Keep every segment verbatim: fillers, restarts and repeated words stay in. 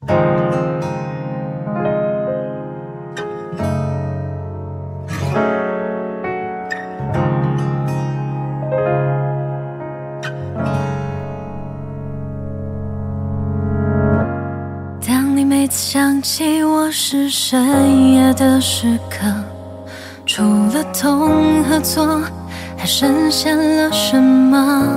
当你每次想起我是深夜的时刻，除了痛和错，还剩下了什么？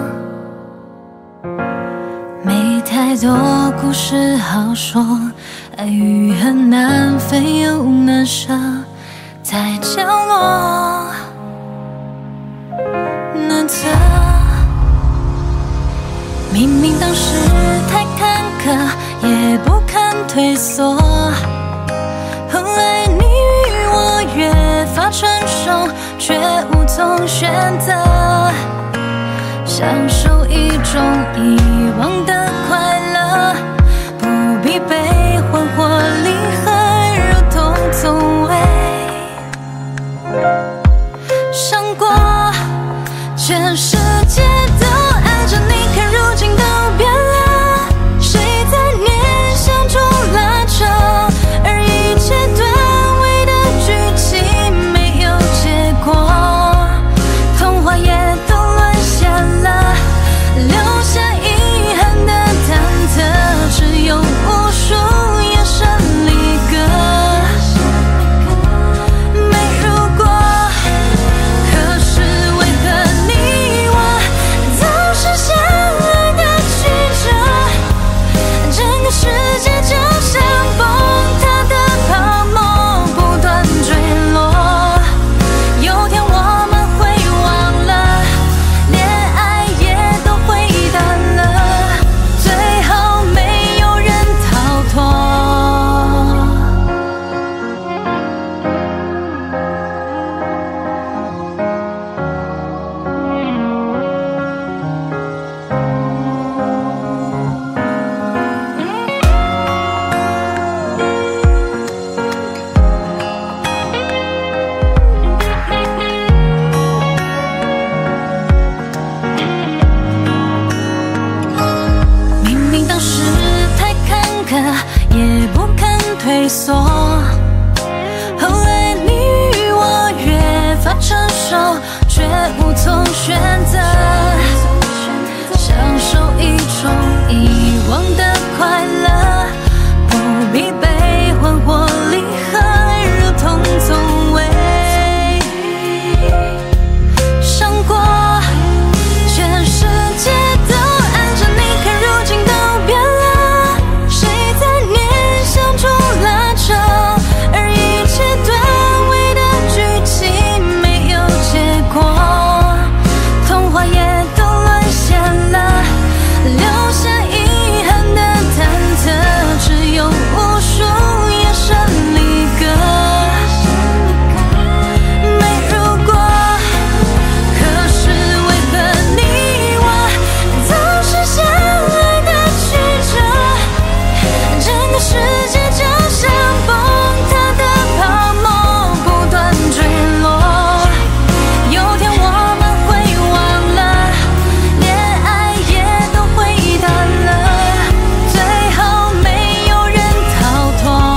没太多故事好说，爱与恨难分又难舍，在角落难测。明明当时太坎坷，也不堪退缩，后来你与我越发成熟，却无从选择，享受一种遗忘的快乐，不必悲欢或离合，如同从未伤过。全世界都爱着你，可如今都变了，谁在念想中拉扯，而一切断尾的剧情没有结果，童话也都沦陷了，留下遗憾的忐忑，只有无数眼神离歌，没如果。可是为何你我总是相爱的曲折，整个世界就像崩塌的泡沫，不断坠落。有天我们会忘了，连爱也都会淡了，最后没有人逃脱。明明当时太坎坷，也不肯退缩，后来你与我越发成熟，却无从选择，享受一种遗忘的快乐，不必悲欢或离合，如同从未伤过。全世界都爱着你，可如今都变了，谁在念想中拉扯，而一切断尾的剧情没有结果，童话也都沦陷了，留下遗憾的忐忑，只有无数眼神离歌，没如果。可是为何你我总是相爱的曲折，整个世界就像崩塌的泡沫，不断坠落。有天我们会忘了，连爱也都会淡了，最后没有人逃脱。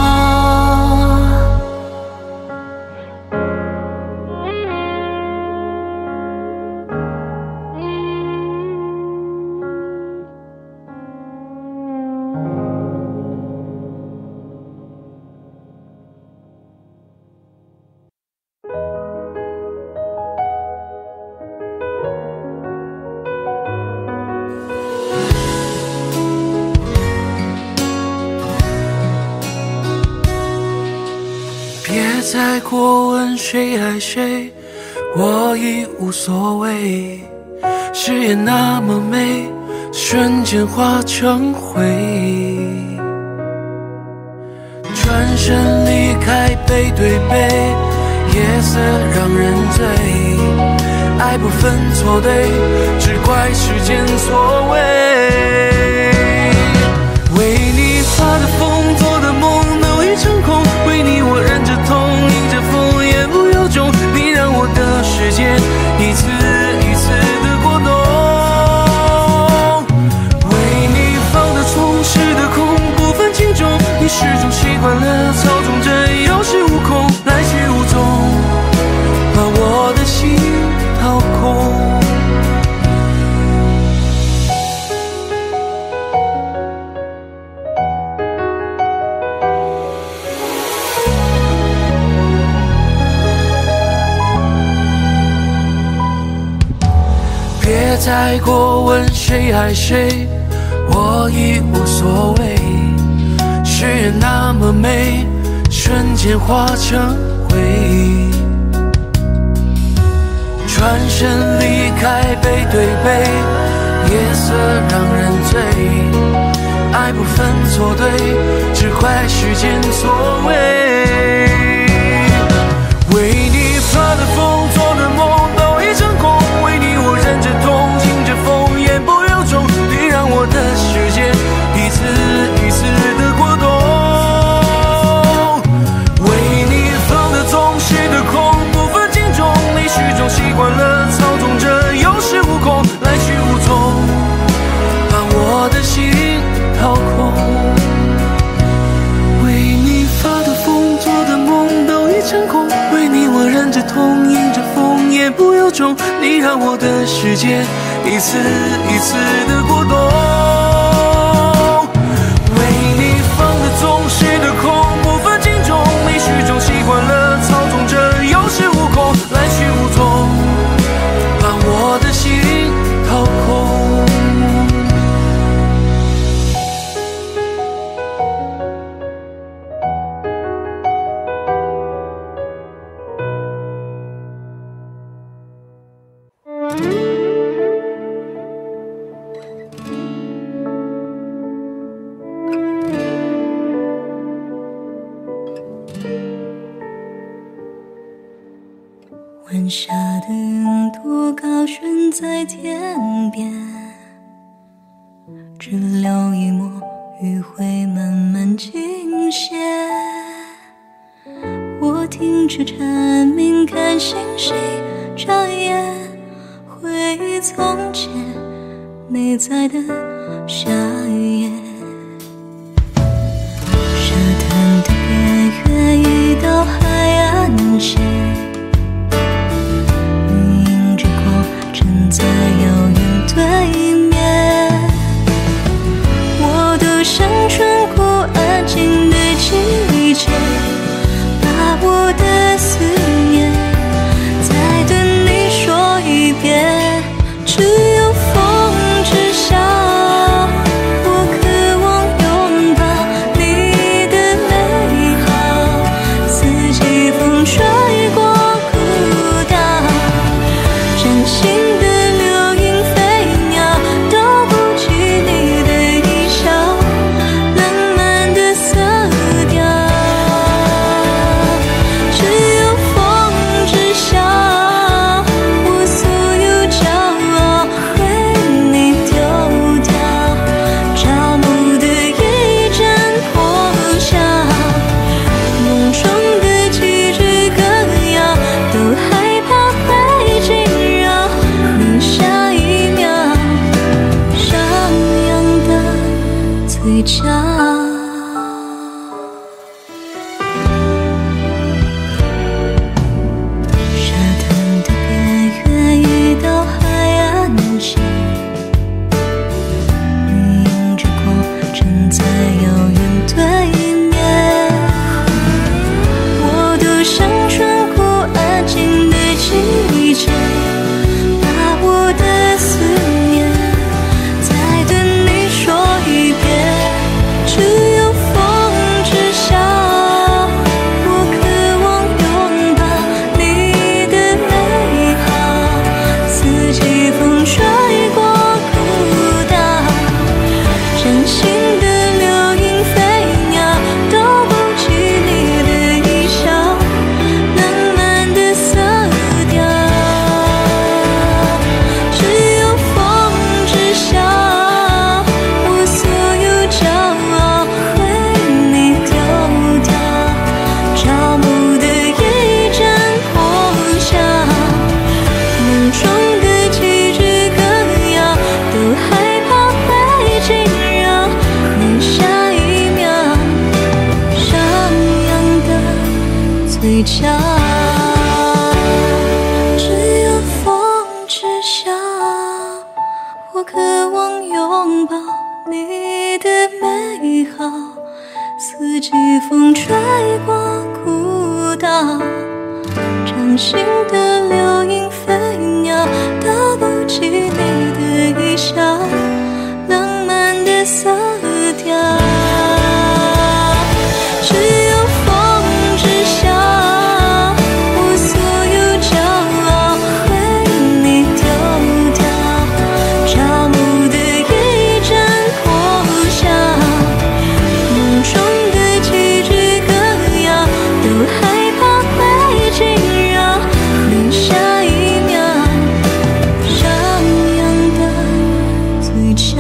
别再过问谁爱谁，我已无所谓。誓言那么美，瞬间化成灰。转身离开，背对背，夜色让人醉。爱不分错对，只怪时间错位。为你发的疯，做的梦都已成空，为你我忍着痛，迎着风也不由衷。你让我的世界一次一次的过冬，为你放的纵，失的空，不分轻重。 惯了操纵着有恃无恐，来去无踪，把我的心掏空。别再过问谁爱谁，我已无所谓。誓言那么美，瞬间化成灰。转身离开，背对背，夜色让人醉。爱不分错对，只怪时间错位。为你发的疯，做的梦都已成空。为你我忍着痛，迎着风，言不由衷。你让我的世界一次一次的过冬。为你放的纵，虚的空，不分轻重。你始终习惯了操纵着有恃无恐，来去无踪，把我的心掏空。为你发的疯，做的梦都已成空。为你我忍着痛，迎着风，言不由衷。你让我的世界一次一次的过冬。为你放的纵，虚的空，不分轻重。你始终习惯了操纵着有恃无恐，来去无踪，把我的心掏空。 晚霞的云朵高悬在天边，只留一抹余晖慢慢倾泻。我听着蝉鸣，看星星眨眼，回忆从前你在的夏夜。沙滩的边缘，一道海岸线，在遥远对面，我都想穿过安静的季节，把我的思念再对你说一遍。只有风知晓，我可回家。只有风之下，我渴望拥抱你的美好。四季风吹过古道，掌心的流萤飞鸟，道不起你的一笑，浪漫的色调。只有风之下，我所有骄傲为你丢掉，朝暮的一阵破晓，梦中的几句歌谣，都害怕会惊扰，留下一秒上扬的嘴角。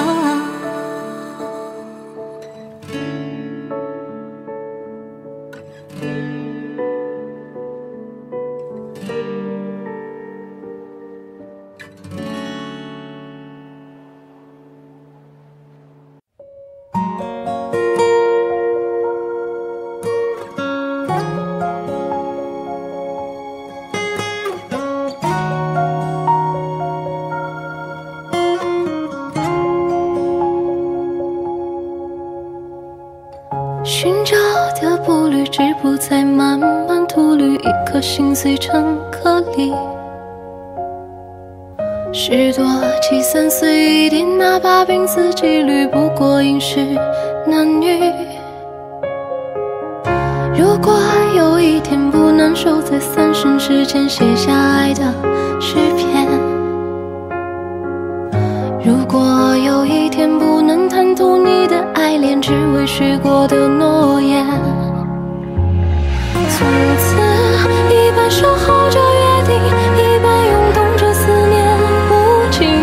寻找的步履，止步在漫漫途旅，一颗心碎成颗粒。许多七三岁的，哪怕濒死几率，不过应是男女。如果有一天不能守在三生石前写下爱的诗篇，如果有一天不能贪图你的爱恋，只为许过的诺言，从此一半守候着约定，一半涌动着思念无尽。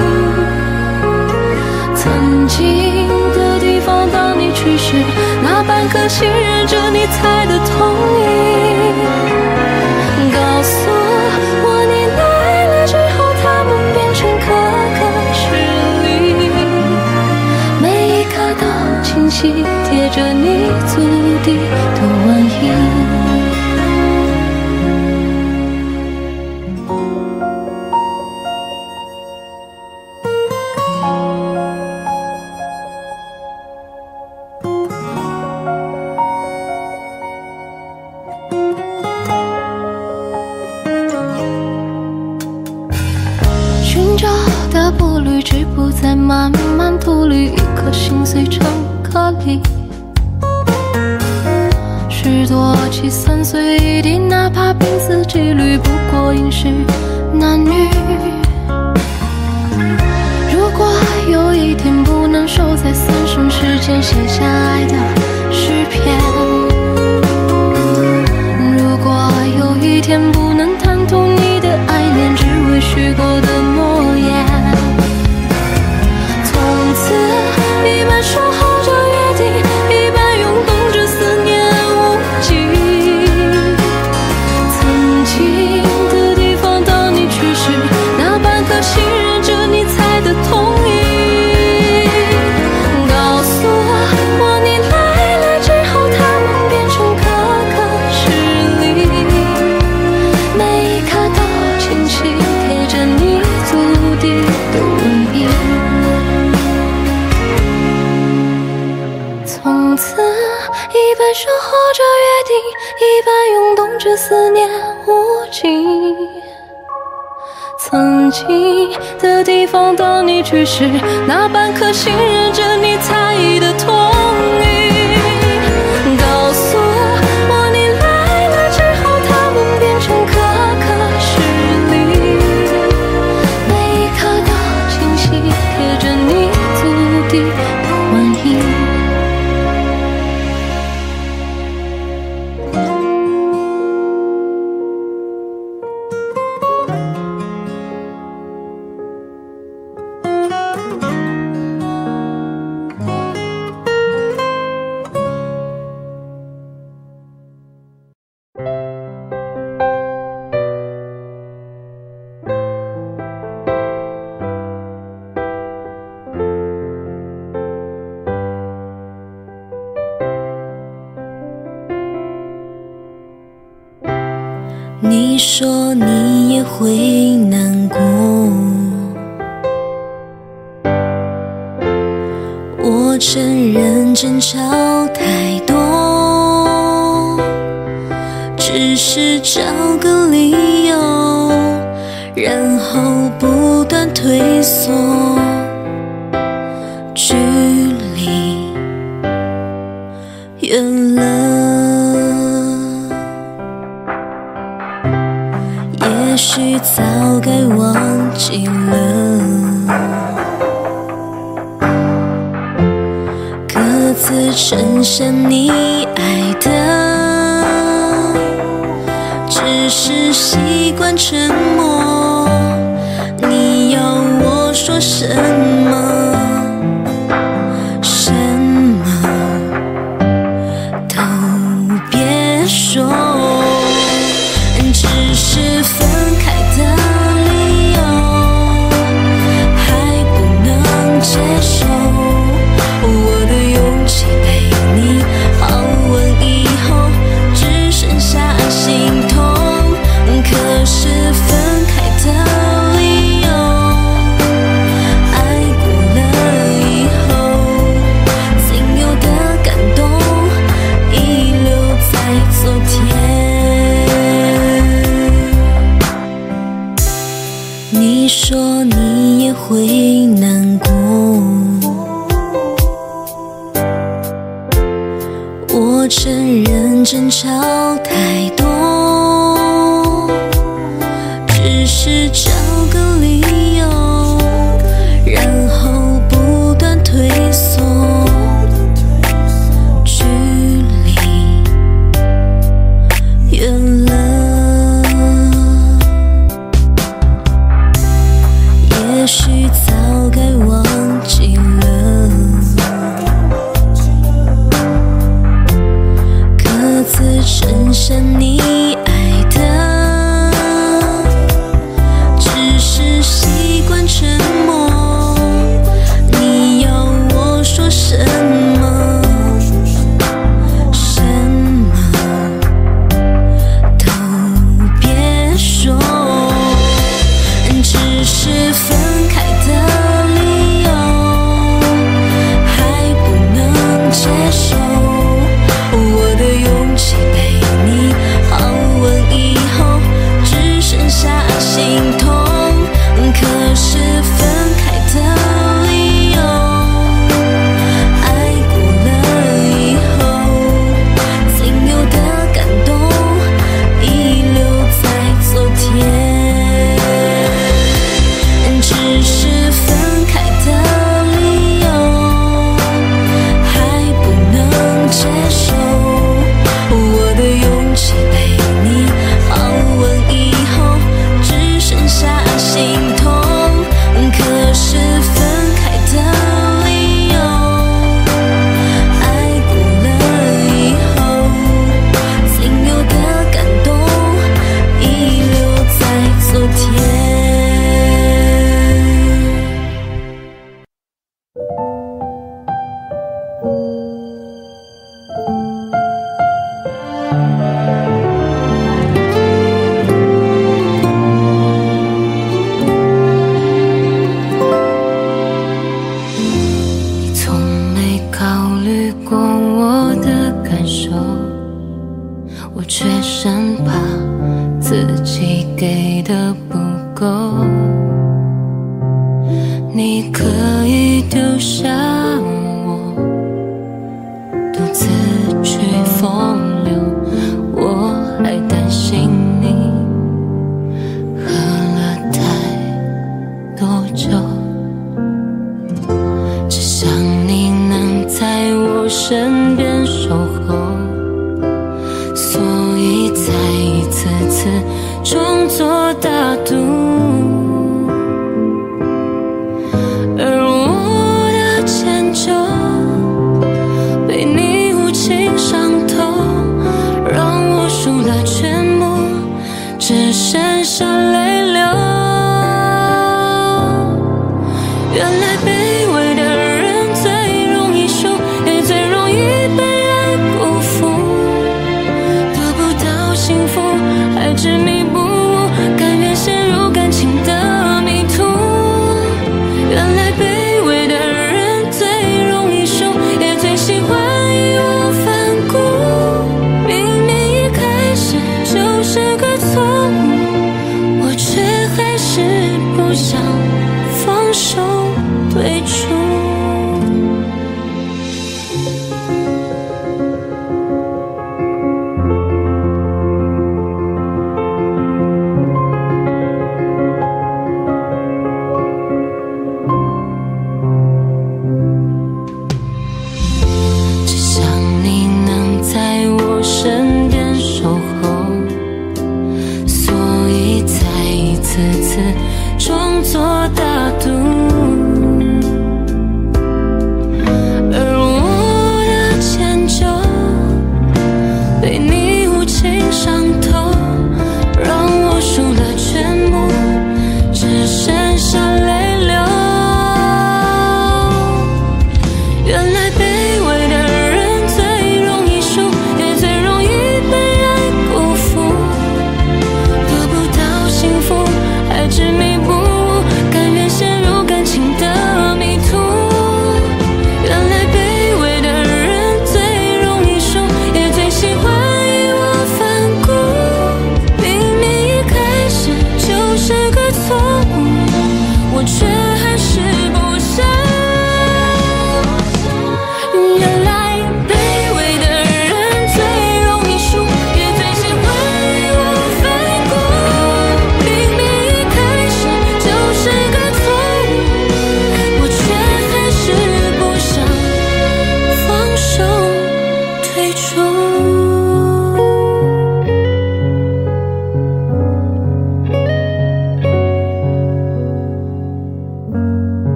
曾经的地方，当你去时，那半颗信任着你猜的同意。告诉我你来了之后，他们变成可可实力，每一刻都清晰贴着你足底的腕印。寻找的步履，止步在漫漫途旅，一颗心碎成颗粒。许多七三岁的，哪怕濒死几率，不过应是男女。如果有一天不能守在三生石前写下爱的诗篇，如果有一天不能贪图你的爱恋，只为许过的诺言，从此一半守候着约定，一半涌动着思念无尽。曾经的地方，当你去时，那半颗信任着你猜的同意。告诉我你来了之后，他们变成可可实力，每一刻都清晰贴着你足底的纹印。从此一半守候着约定，一半涌动着思念无尽。曾经的地方，当你去时，那半颗信任着你猜的同意。告诉我你来了之后，他们变成可可实力，每一刻都清晰贴着你足底的腕印。 你说你也会难过，我承认争吵太多，只是找个理由，然后不断退缩，距离远了。也许早该忘记了，各自衬衫你爱的，只是习惯沉默。你要我说什么？什么都别说，只是分开的理由还不能接受。我的勇气被你拷问以后，只剩下心痛。可是分开的理由，爱过了以后，仅有的感动遗留在昨天。你说你也会难过，我承认争吵太多，只是找个理由，然后不断退缩，距离远了。也许早该忘记了，各自衬衫你爱的，只是习惯沉默。你要我说什么？什么都别说，只是分开的理由还不能接受。我的勇气被你拷问以后，只剩下心痛。可是分开的理由，爱过了以后，仅有的感动遗留在昨天。只是分开的理由还不能接受。我的勇气被你拷问以后，只剩下心痛。可是分开的理由，爱过了以后，仅有的感动遗留在昨天。 我却生怕自己给的不够，你可以丢下我，独自去风流。我还担心你喝了太多酒，只想你能在我身边守候，所以才一次次装作大度，而我的迁就被你无情伤透，让我输了全部，只剩下泪流。原来卑微的人最容易输，也最容易被爱辜负，得不到幸福还执迷追逐。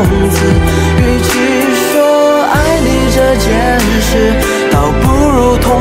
倒不如痛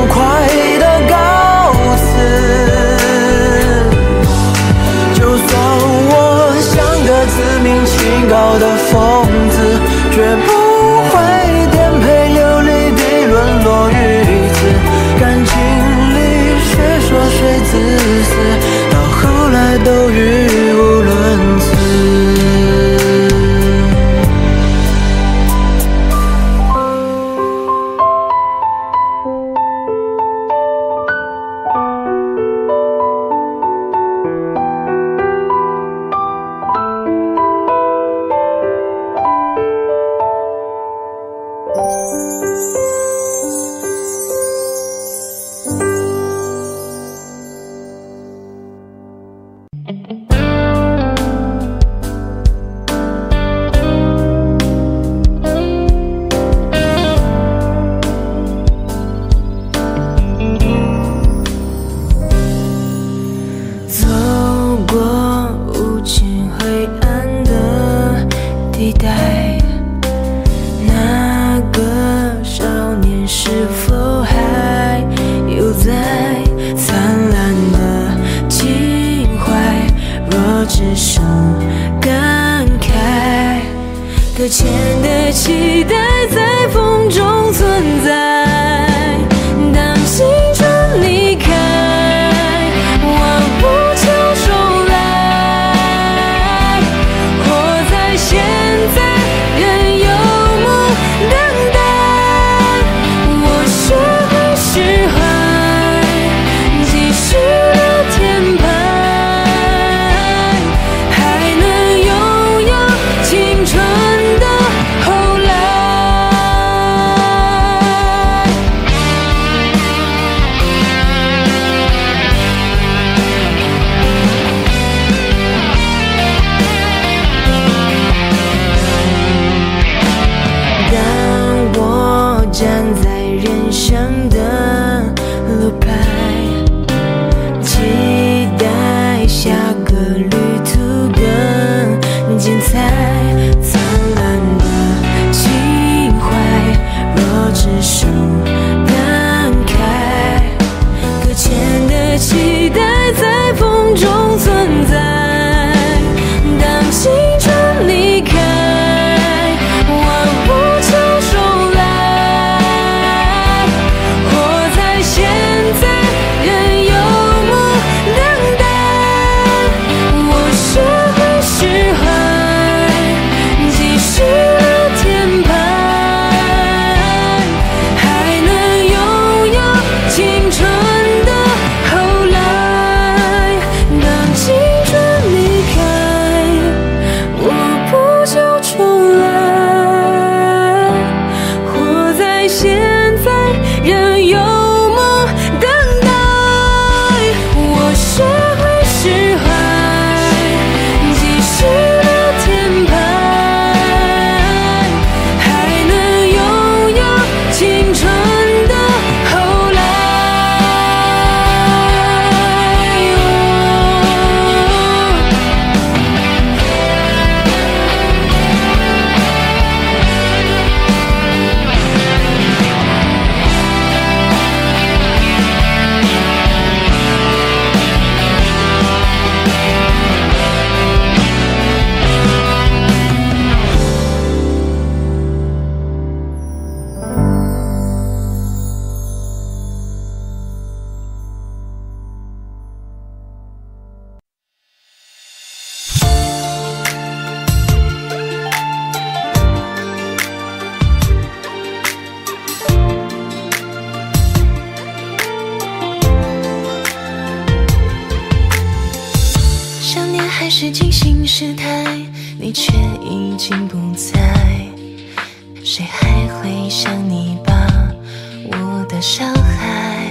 是精心试探，你却已经不在，谁还会想你把我的伤害？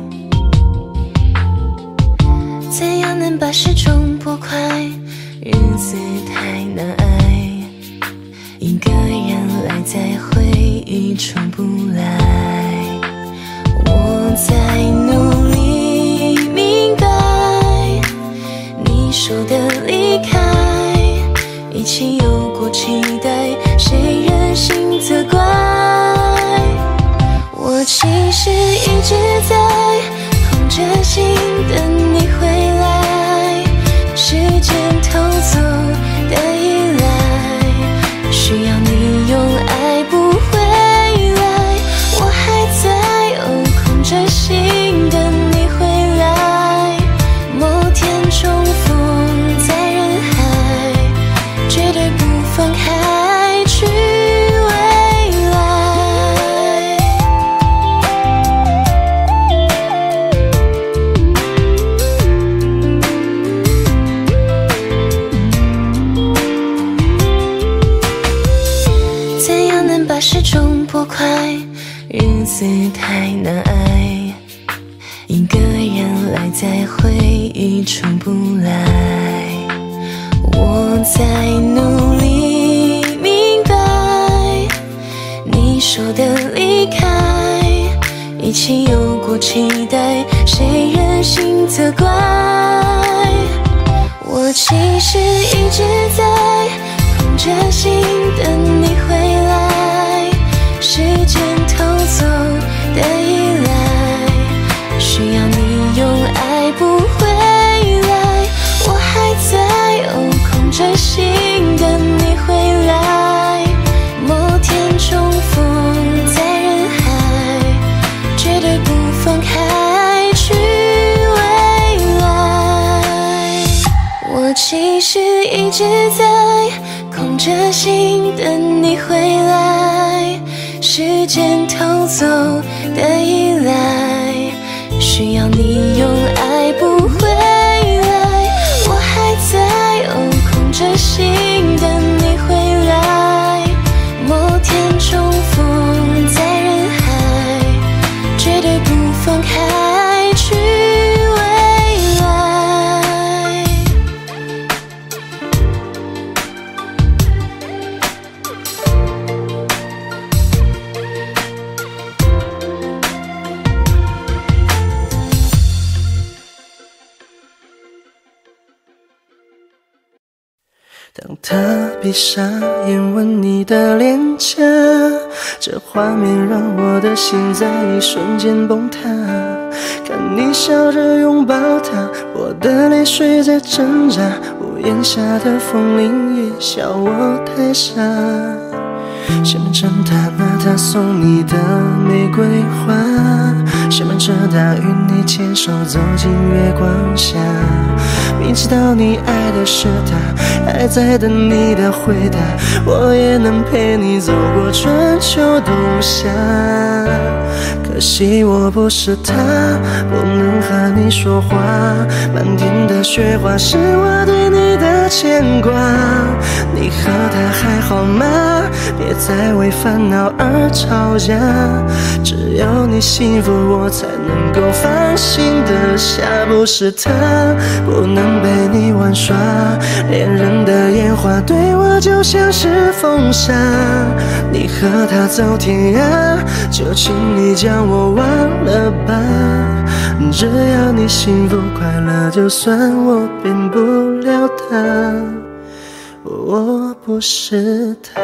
怎样能把时钟拨快？日子太难挨，一个人赖在回忆出不来。我在努力明白，你说的离开，一起有过期待，谁忍心责怪？我其实一直在空着心等你回来，时间偷走的依赖，需要你用爱不回来，我还在哦空着心等你回来，某天重逢在人海，绝对不放开去未来。怎样能把时钟拨快？日子太难挨，一个人赖在回忆出不来。我在努力明白，你说的离开，一起有过期待，谁忍心责怪？我其实一直在空着心等你回来，时间偷走的依赖，需要你用爱不回来，我还在哦空着心等你回来，某天重逢在人海，绝对不放开去未来。我其实一直在空着心等你回来，时间偷走的依赖，需要你用爱不回来，我还在哦空着心等你回来，某天重逢在人海，绝对不放开去未来。 当他闭上眼吻你的脸颊，这画面让我的心在一瞬间崩塌。看你笑着拥抱他，我的泪水在挣扎，屋檐下的风铃也笑我太傻。谁瞒着他拿他送你的玫瑰花，谁瞒着他与你牵手走进月光下，明知道你爱的是他，还在等你的回答，我也能陪你走过春秋冬夏。可惜我不是他，不能和你说话，漫天的雪花是我对你的牵挂。你和他还好吗？别再为烦恼而吵架，只有你幸福我才能够放心的下。不是他，不能陪你玩耍，恋人的烟花对我就像是风沙。你和他走天涯，就请你将我忘了吧，只要你幸福快乐，就算我变不了他，我不是他。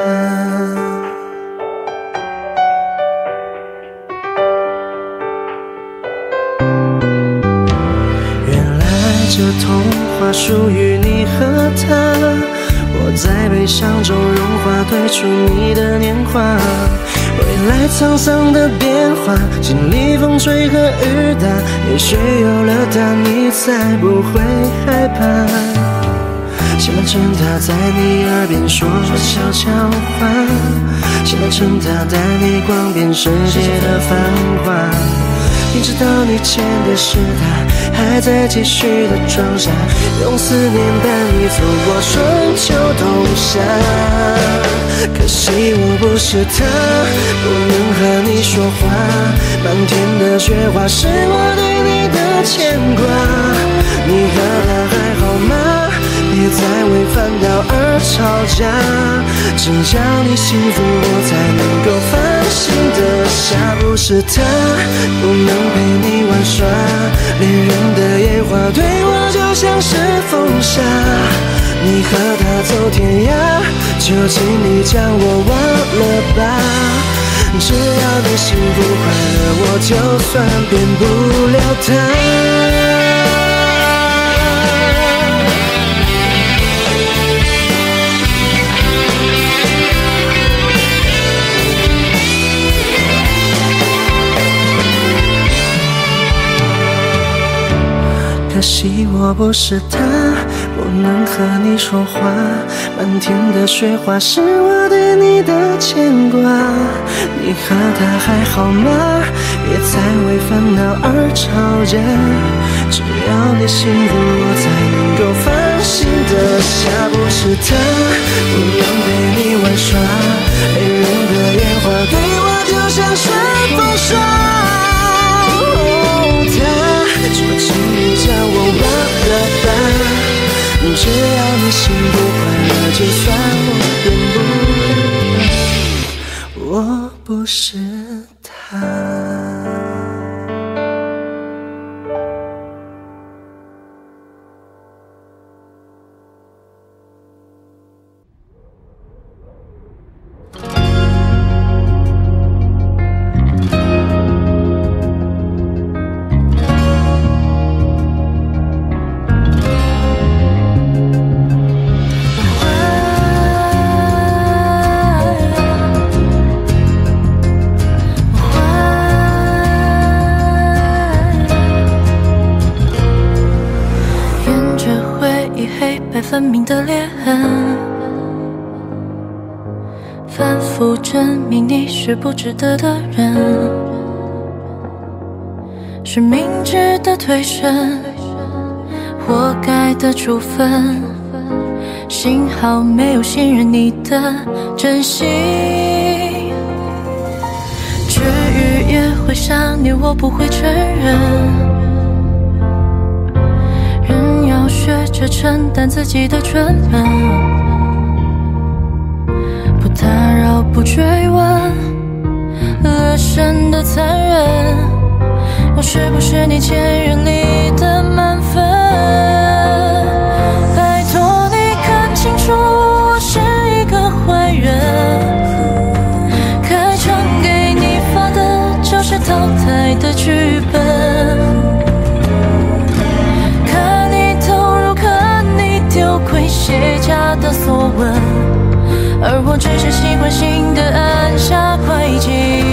原来这童话属于你和他，我在悲伤中融化，退出你的年华。未来沧桑的变化，经历风吹和雨打，也许有了他，你才不会害怕。谁瞒着他在你耳边说悄悄话，谁瞒着他带你逛遍世界的繁华。 明知道你欠的是他，还在继续的装傻，用思念伴你走过春秋冬夏。可惜我不是他，不能和你说话，满天的雪花是我对你的牵挂。你和他还好吗？别再为烦恼而吵架，只要你幸福我才能够放心的下。不是他不能陪你玩耍，恋人的烟花对我就像是风沙。你和他走天涯，就请你将我忘了吧，只要你幸福快乐，我就算变不了他。可惜我不是他，不能和你说话，满天的雪花是我对你的牵挂。你和他还好吗？别再为烦恼而吵架，只要你幸福我才能够放心的下。不是他不能陪你玩耍，恋人的烟花对我就像顺风刷。就请你将我忘了吧，只要你幸福快乐，就算我变不了，我不是他。 分明的裂痕，反复证明你是不值得的人，是明智的退身，活该的处分。幸好没有信任你的真心，至于也会想念，我不会承认。学着承担自己的蠢笨，不打扰，不追问，恶神的残忍，我是不是你前任里的满分？拜托你看清楚，我是一个坏人，开场给你发的就是淘汰的剧本。卸甲的所闻，而我只是习惯性的按下快进。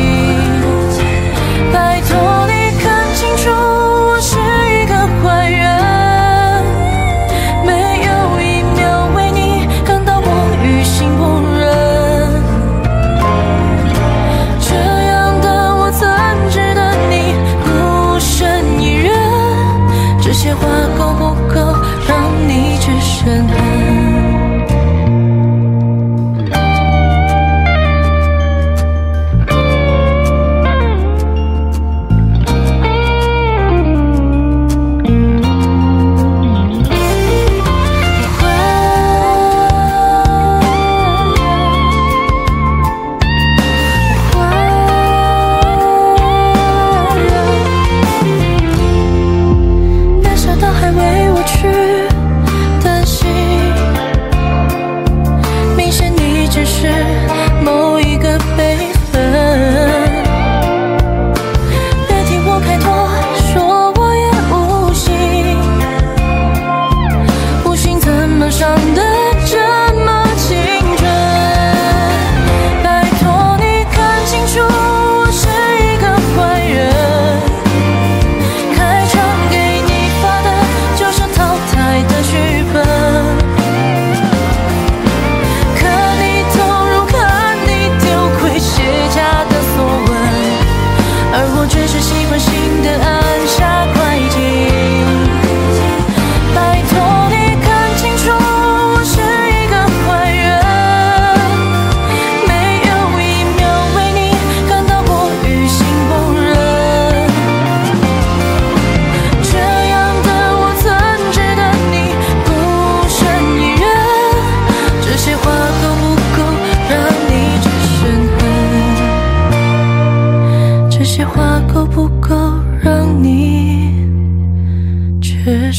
拜托你看清楚，我是一个坏人，没有一秒为你感到我于心不忍。这样的我怎值得你孤身一人？这些话够不够让你只深恨？没想到还为我去担心。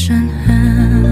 深痕。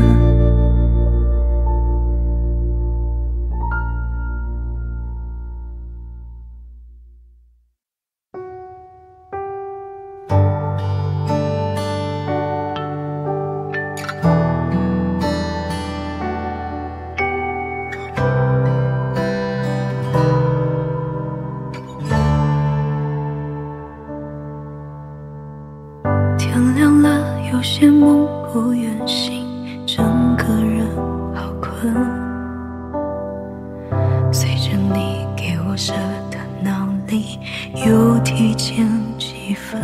天亮了，有些梦不愿醒，整个人好困。随着你给我设的闹铃，又提前几分。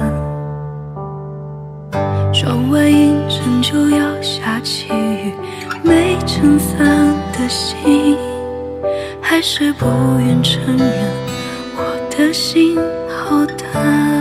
窗外阴沉就要下起雨，没撑伞的心，还是不愿承认我的心好淡。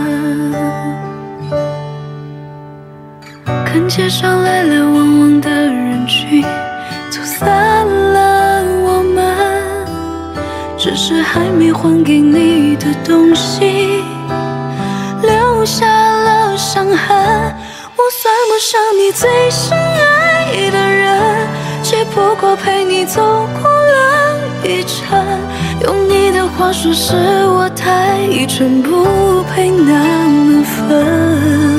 看街上来来往往的人群，走散了我们，只是还没还给你的东西留下了伤痕。我算不上你最深爱的人，只不过陪你走过了一程。用你的话说是我太蠢，不配那么分。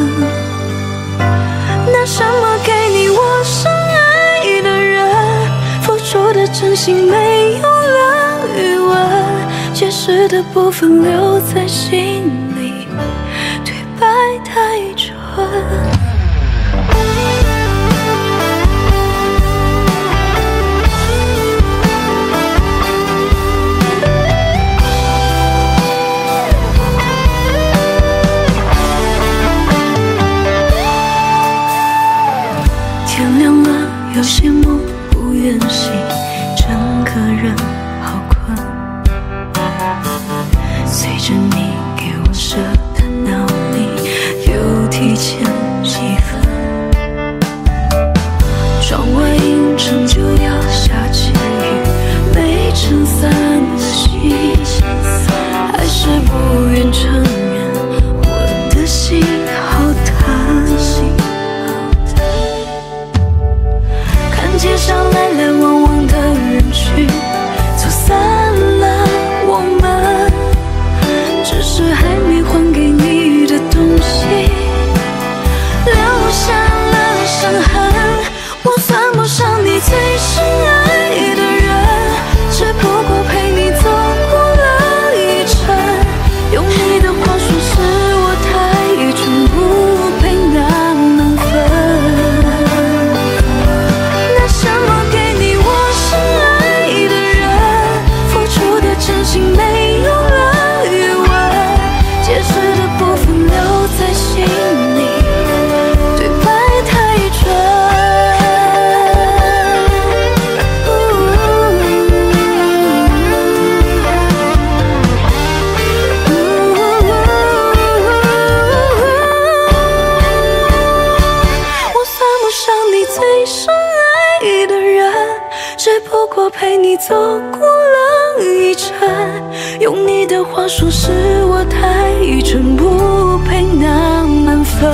拿什么给你我深爱的人？付出的真心没有了余温，解释的部分留在心里，对白太蠢。天亮了，有些梦不愿醒，整个人好困。随着你给我设的闹铃，又提前几分。窗外阴沉就要下起雨，没撑伞的心，还是不愿承认我的心好淡。街上来来往往的人群，走散了我们，只是还没还给你的东西留下了伤痕。我算不上你最深爱的人，只不过陪你走过了一程。用你的话说是我太蠢，不配那么分。真心没有了余温，解释的部分留在心里，对白太蠢。我算不上你最深爱的人，只不过陪你走过了一程。用你的话说是我太蠢，不配那满分。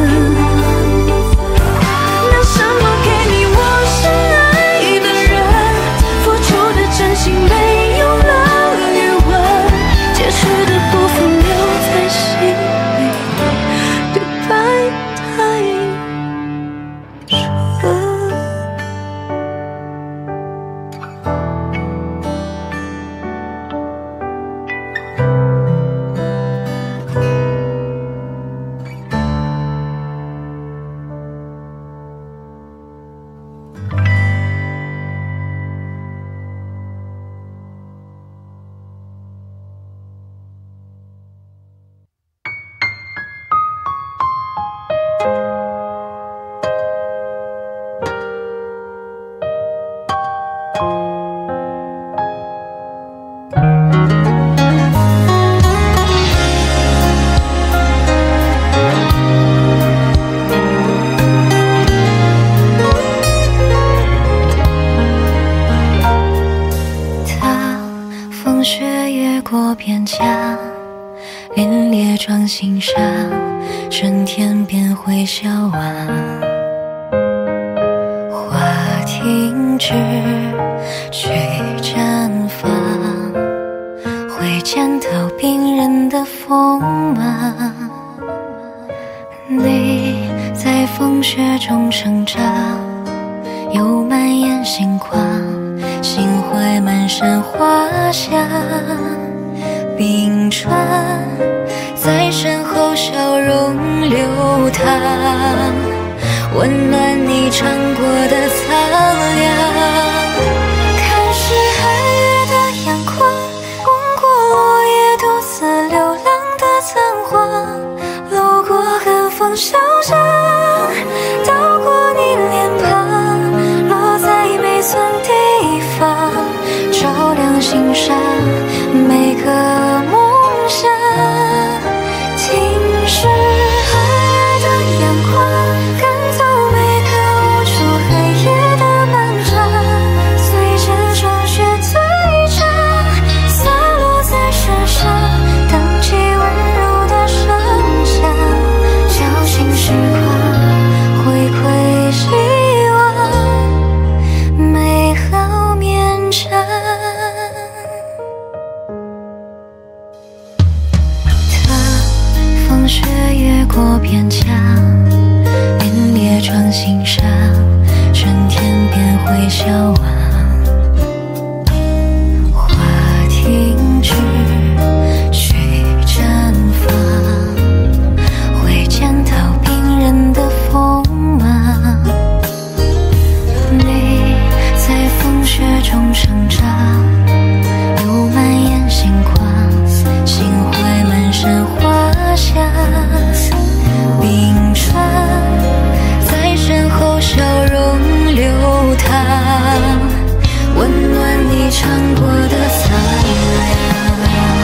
拿什么给你我深爱的人？付出的真心没有了余温，解释的部分留在心里，对白太蠢。过边疆，凛冽撞心上，春天便会消亡。 停止去绽放，会见到病人的锋芒。你在风雪中成长，又蔓延星光，心怀满山花香。冰川在身后笑容流淌，温暖你尝过的苍凉。看是寒夜的阳光，吻过落叶独自流浪的残花，路过寒风小巷，到过你脸庞，落在每寸地方，照亮心上每个梦想。晴时寒夜的阳光，赶走每个无处黑夜的漫长，随着霜雪退场，洒落在身上，荡起温柔的声响，侥幸时光回馈希望，美好绵长。风雪越过边疆，凛冽窗心上，春天便会消亡。花停止去绽放，会见到病人的锋芒。你在风雪中成长，又蔓延星光，心怀满山花香。冰川在身后笑容流淌，温暖你尝过的苍凉。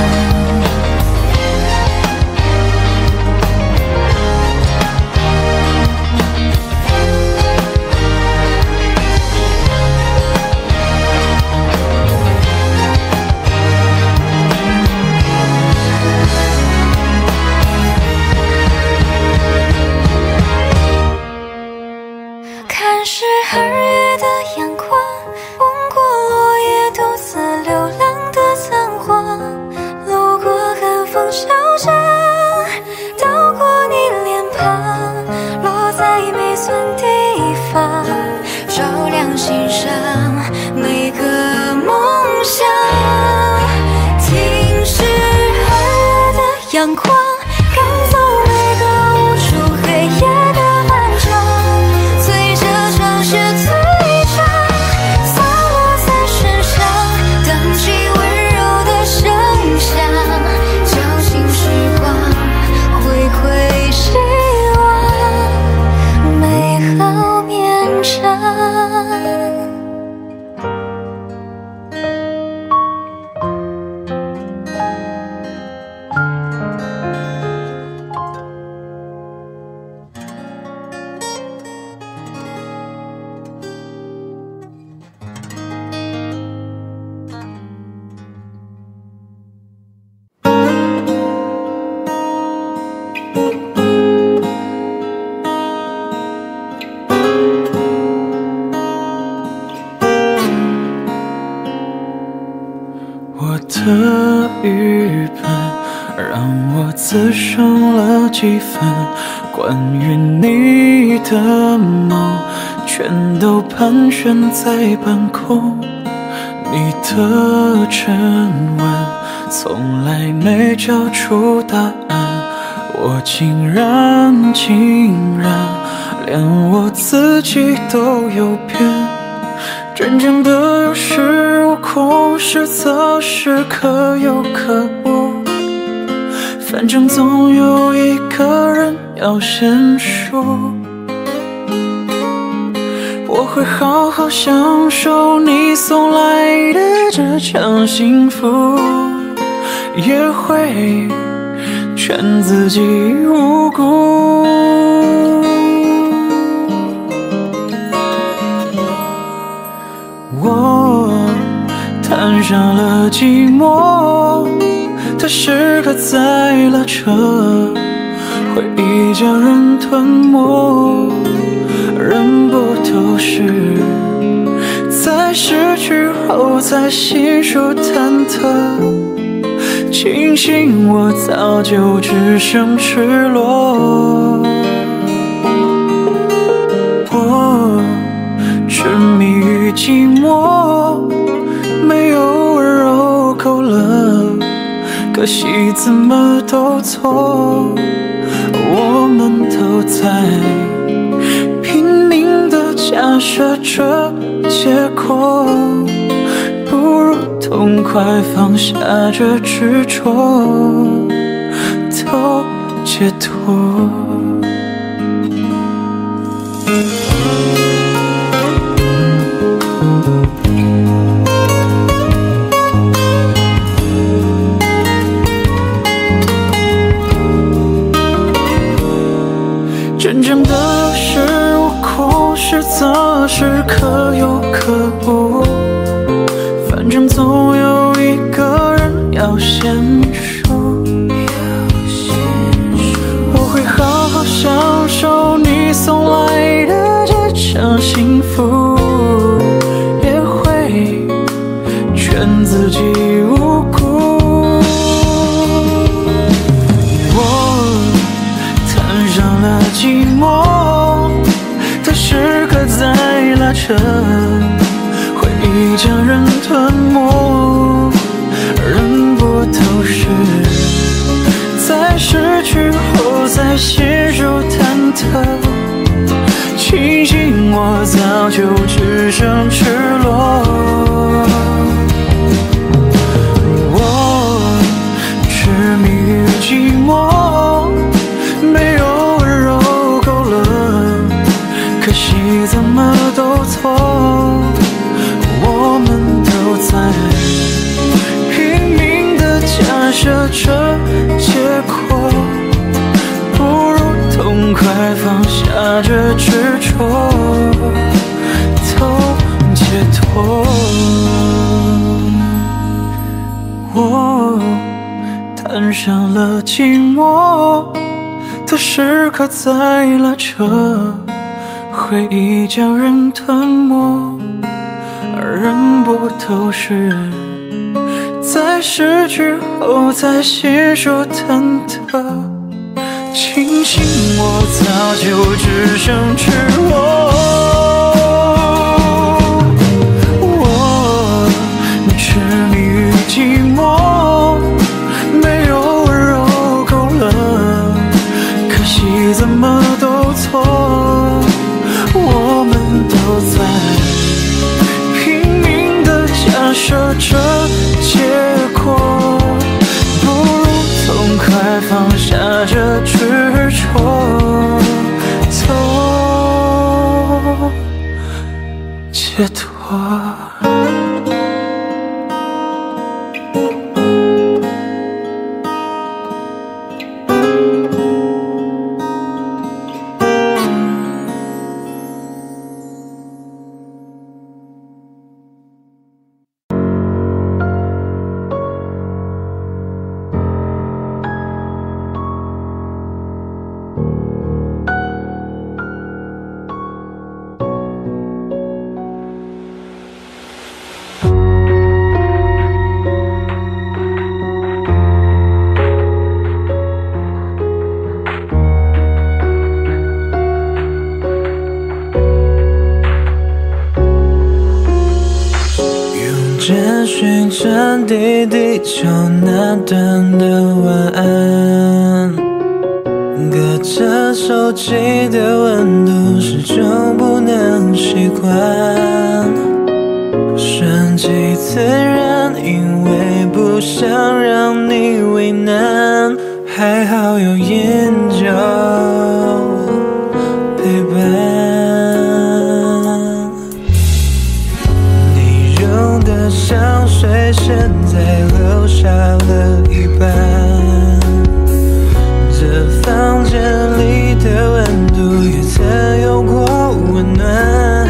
看是寒夜的阳光，吻过落叶独自流浪的残花，路过寒风小巷，到过你脸庞，落在每寸地方，照亮心上每个梦想。晴时寒夜的阳光，赶走每个无处黑夜的漫长，随着霜雪退场，洒落在身上，荡起温柔的声响，侥幸时光回馈希望，美好绵长。 我的愚笨让我滋生了几分关于你的梦，全都盘旋在半空。你的沉稳从来没交出答案，我竟然竟然连我自己都有变。真正的有恃无恐，实则是可有可无，反正总有一个人要先输。我会好好享受你送来的这场幸福，也会劝自己无辜。我摊上了寂寞的时刻，载了车，回忆将人吞没，人不都是后才细数忐忑，庆幸我早就只剩赤裸。我沉迷于寂寞，没有温柔勾勒，可惜怎么都错，我们都在拼命地假设着结果，不如痛快放下这执着，都解脱。真正的是我空实则是可有可无，反正总有一个人要先输。我会好好享受你送来的这场幸福，也会劝自己无辜。寂寞的时刻在拉扯，回忆将人吞没，人不都是在失去后才陷入忐忑，庆幸我早就只剩赤裸。我痴迷于寂寞，没有可惜怎么都错，我们都在拼命地假设着结果，不如痛快放下这执着，都解脱。我摊上了寂寞的时刻在拉扯，回忆将人吞没，人不都是在失去后才陷入忐忑，庆幸我早就只剩赤裸。我痴迷于寂寞，没有温柔勾勒，可惜怎么都错，我们都在拼命地假设着结果，不如痛快放下这执着，都解脱。 这寻传递地球那端的晚安，隔着手机的温度始终不能习惯，顺其自然，因为不想让你为难，还好有研究陪伴。香水现在留下了一半，这房间里的温度也曾有过温暖，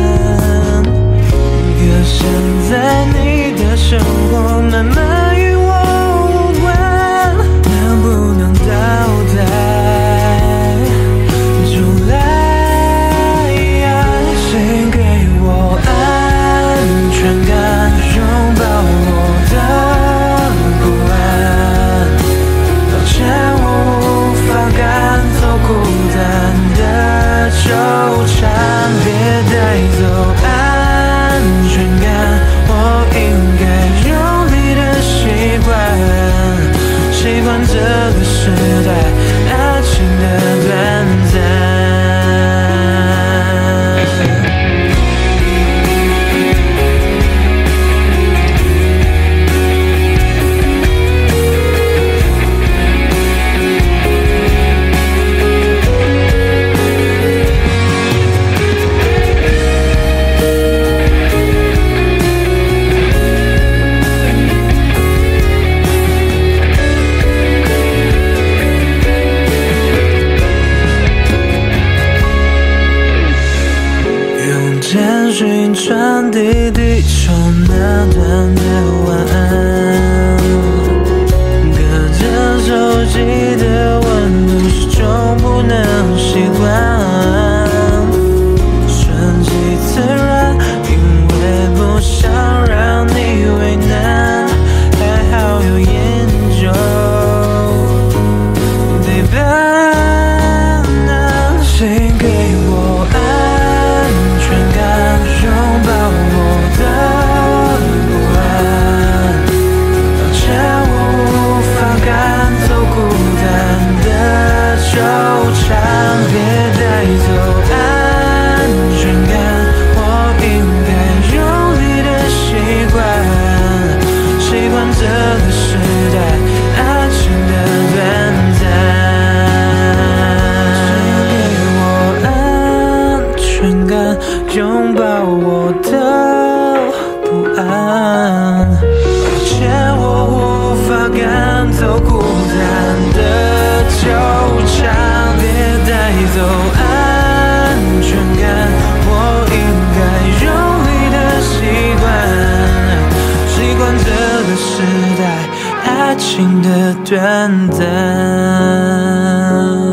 可现在你的生活慢慢与我无关，能不能倒带出来，请给我安全感。 简讯传递地球那端的晚安，隔着手机的温度始终不能习惯，顺其自然，因为不想让你为难，还好有研究陪伴，请给我安全感，拥抱我的不安，抱歉我无法赶走孤单的纠缠，别带走安全感，我应该有你的习惯，习惯这个时代爱情的短暂，拥抱我的不安，抱歉我无法赶走孤单的纠缠，别带走安全感，我应该有你的习惯，习惯这个时代爱情的短暂。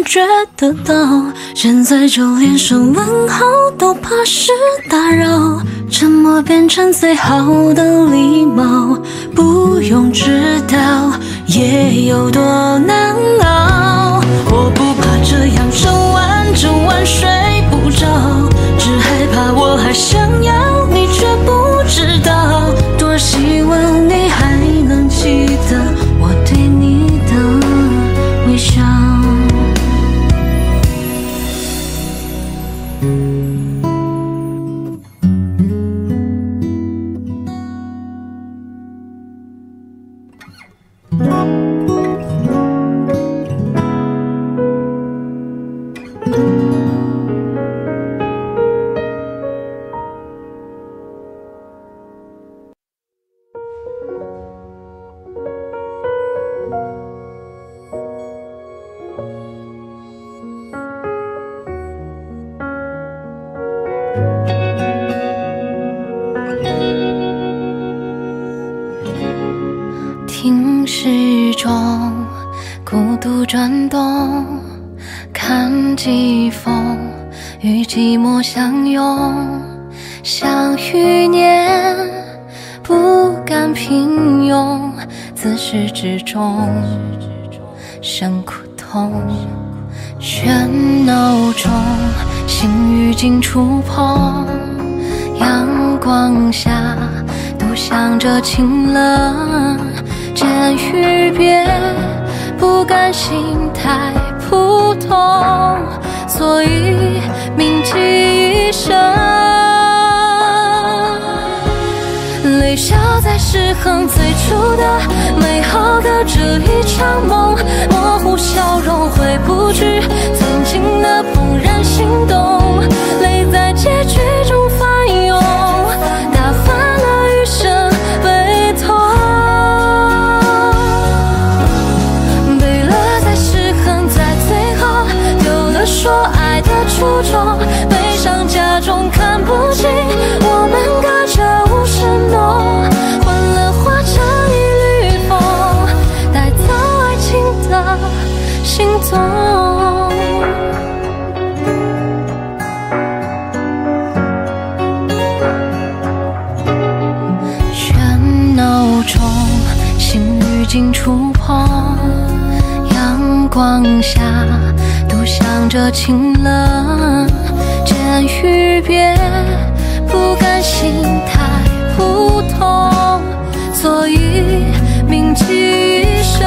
觉得到，现在就连声问候都怕是打扰，沉默变成最好的礼貌，不用知道也有多难熬。我不怕这样整晚整晚睡不着，只害怕我还想要你却不知道，多希望你还能记得我对你的微笑。听时钟，孤独转动，看季风与寂寞相拥，像余年不甘平庸，自始至终生苦痛，喧闹中心与境触碰，阳光下独享着清冷，见与别不甘心太普通，所以铭记一生。泪笑在失衡最初的美好的这一场梦，模糊笑容回不去曾经的怦然心动，泪在结局中翻涌，打翻了余生悲痛。悲乐在失衡在最后，丢了说爱的初衷，悲伤假装看不清我们隔着无声浓，换了化成一缕风，带走爱情的心动。喧闹中心与境触碰，阳光下独享着清冷，见与别不甘心太普通，所以铭记一生。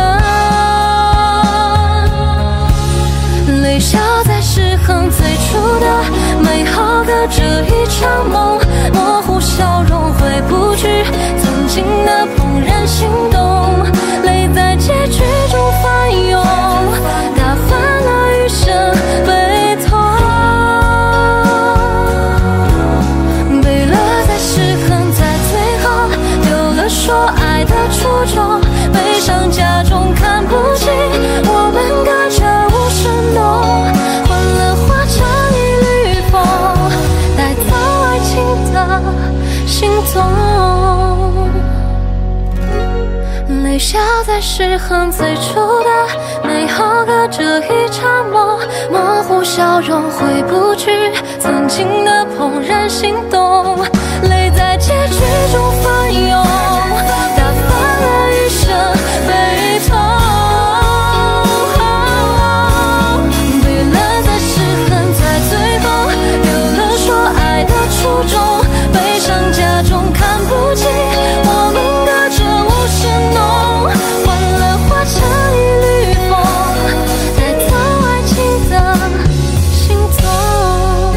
泪笑在失衡最初的美好的这一场梦，模糊笑容回不去曾经的怦然心动，泪在结局中翻涌，打翻了余生悲痛。悲乐在失衡在最后，丢了说爱的初衷，悲伤假装看不清我们隔着无声浓，换了化成一缕风，带走爱情的心动。泪笑在失衡最初的美好的这一场梦，模糊笑容回不去曾经的怦然心动，泪在结局中翻涌，打翻了余生悲痛。悲乐在失衡在最后，丢了说爱的初衷，悲伤假装看不清我们隔着无声浓，换了化成一缕风，带走爱情的心动。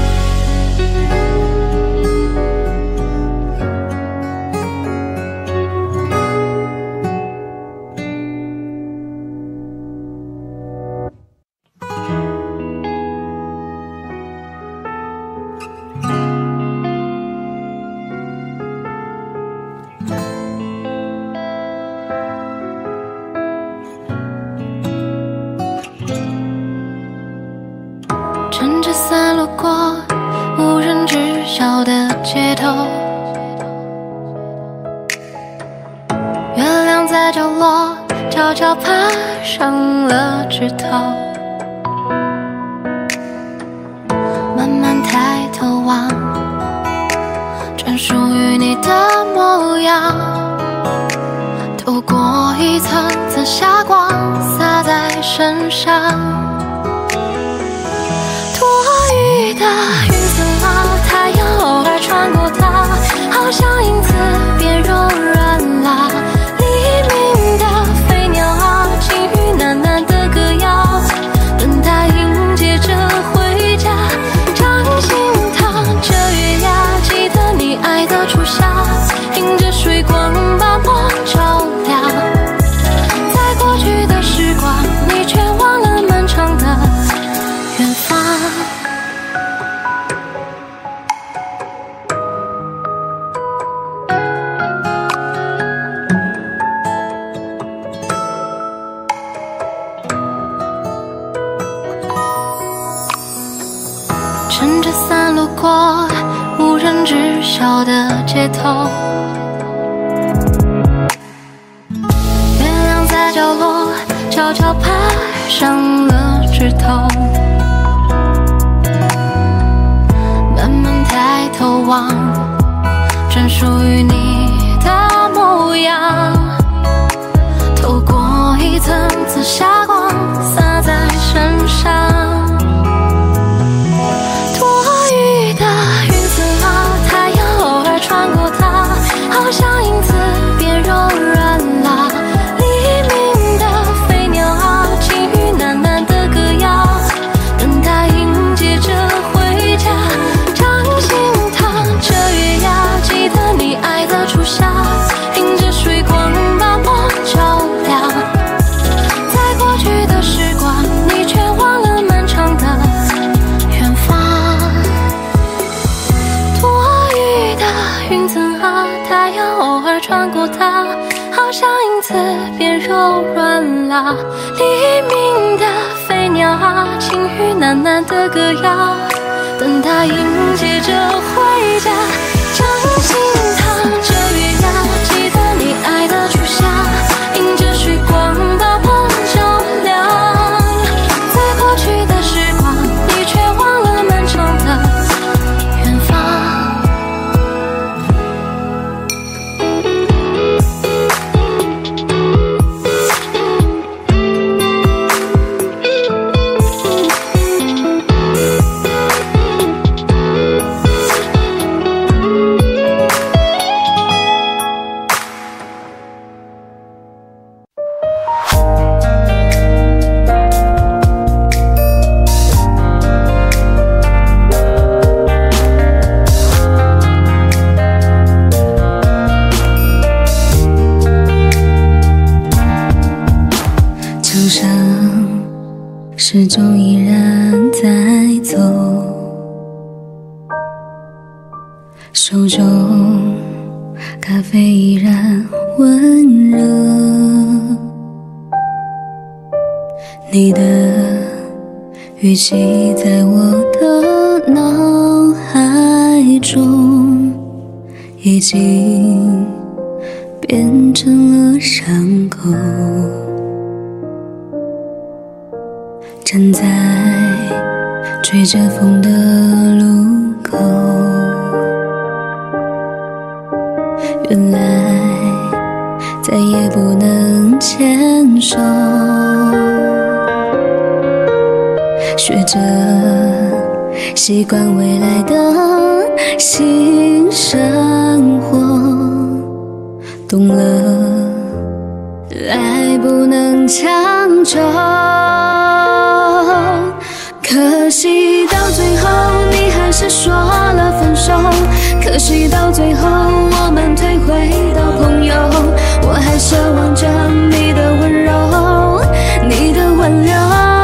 趁着散落过无人知晓的街头，月亮在角落悄悄爬上了枝头， 望，专属于你的模样。透过一层层霞光洒在身上，多余的云层啊，太阳偶尔穿过它，好像影子变柔软啦。黎明的飞鸟啊，轻语喃喃的歌谣，等待迎接着回家。掌心烫着月牙，记得你爱的初夏，迎着水光把梦照亮。在过去的时光，你却忘了漫长的远方。撑着伞路过无人知晓的街头，月亮在角落悄悄爬上了枝头，慢慢抬头望，专属于你的模样。透过一层层霞光洒在身上，穿过它，好像影子变柔软啦。黎明的飞鸟啊，轻语喃喃的歌谣，等待迎接着回家。掌心烫着月牙，记得你爱的初夏，迎着水光把梦照亮。在过去的时光，你却忘了漫长的远方。多余的云层啊，太阳偶尔穿过它，好像影子变柔软啦。黎明的飞鸟啊，轻语喃喃的歌谣，等待迎接着回家。掌心烫着月牙，记得你爱的初夏，迎着水光把梦照亮。在过去的时光，你却忘了漫长的远方。 始终依然在走，手中咖啡依然温热，你的语气在我的脑海中已经变成了伤口。站在吹着风的路口，原来再也不能牵手，学着习惯未来的新生活，懂了爱不能强求。可惜到最后你还是说了分手，可惜到最后我们退回到朋友，我还奢望着你的温柔，你的挽留。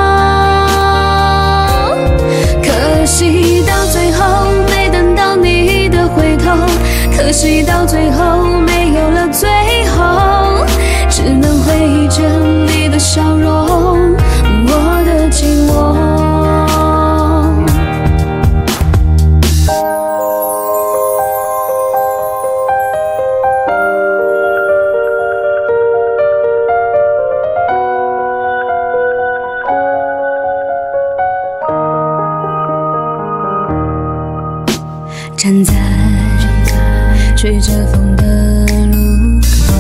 可惜到最后没等到你的回头，可惜到最后没有了最后，只能回忆着你的笑容，我的寂寞。 站在吹着风的路口，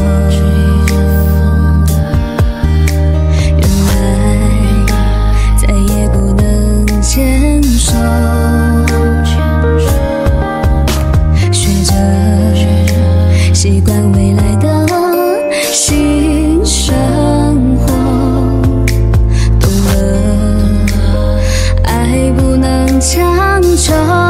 原来再也不能牵手，学着习惯未来的新生活，懂了爱不能强求，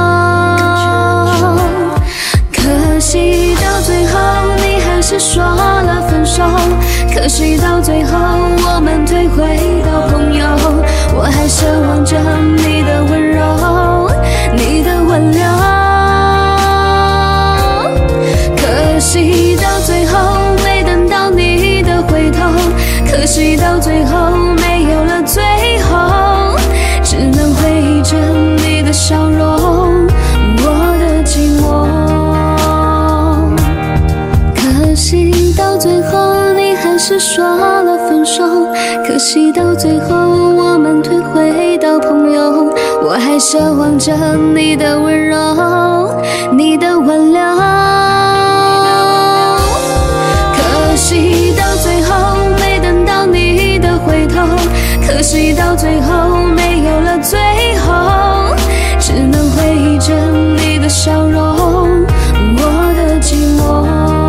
可惜到最后你还是说了分手，可惜到最后我们退回到朋友，我还奢望着你的温柔，你的挽留，可惜到最后没等到你的回头，可惜到最后没有了最后，只能回忆着你的笑容，我的寂寞，可惜到最后你还是说了分手，可惜到最后我们退回到朋友，我还奢望着你的温柔，你的挽留，可惜到最后没等到你的回头，可惜到最后没有了最后，只能回忆着你的笑容，我的寂寞，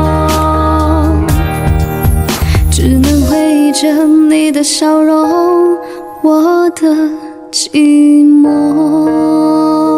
只能回忆着你的笑容，我的寂寞。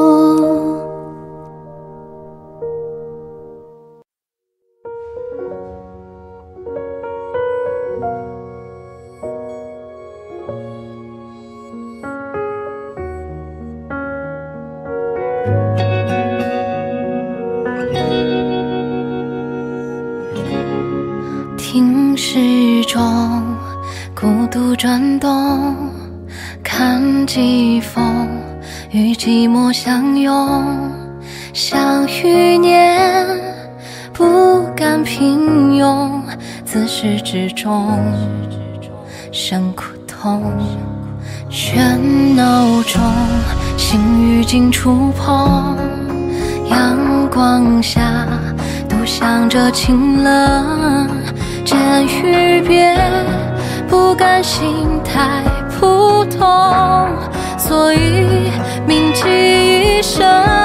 听时钟，孤独转动，看季风与寂寞相拥，想余年，不甘平庸，自始至终，生苦痛，喧闹中，心与境触碰，阳光下，独享着清冷。见与别，不甘心太普通，所以铭记一生。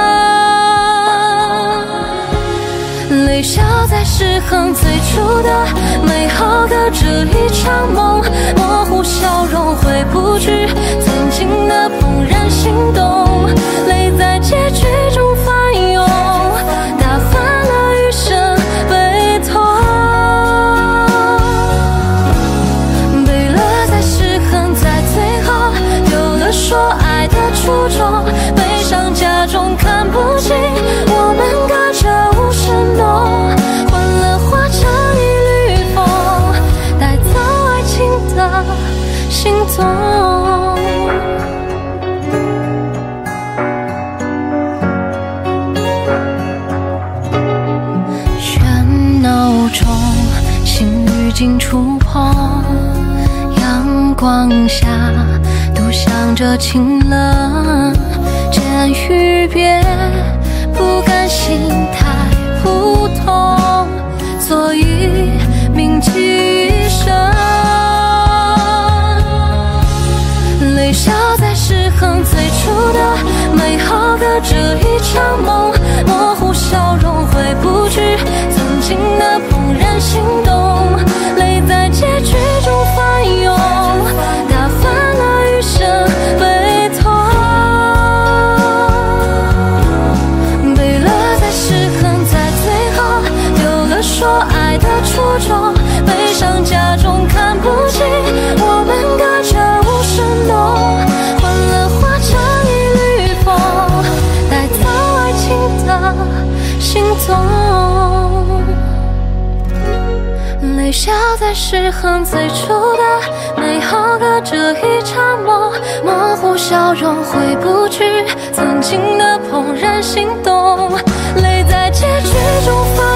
泪笑在失衡最初的美好的这一场梦，模糊笑容回不去曾经的怦然心动，泪在结局中翻涌，打翻了余生悲痛。说爱的初衷，悲伤加重看不清，我们隔着无声浓，换了化成一缕风，带走爱情的行踪。喧闹中，心与境触碰，阳光下。独享着清冷，见与别，不甘心太普通，所以铭记一生。泪笑在失衡最初的美好的这一场梦，模糊笑容回不去曾经的怦然心动，泪在结局中翻涌，打翻了悲痛，悲乐在失衡，在最后丢了说爱的初衷，悲伤加重看不清，我们隔着无声浓，换了化成一缕风，带走爱情的行踪。泪笑在失衡最初的美好的这一场梦，模糊笑容回不去曾经的怦然心动，泪在结局中翻